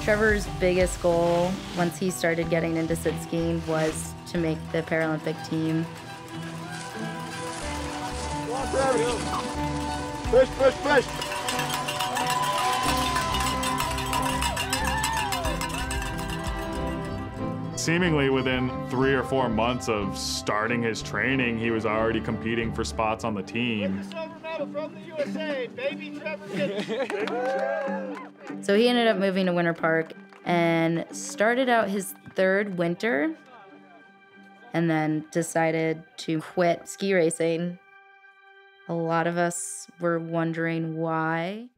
Trevor's biggest goal once he started getting into sit skiing was to make the Paralympic team. Push, push, push. Seemingly within 3 or 4 months of starting his training, he was already competing for spots on the team. Silver medal from the USA, baby Trevor Kennison. So he ended up moving to Winter Park and started out his third winter and then decided to quit ski racing. A lot of us were wondering why.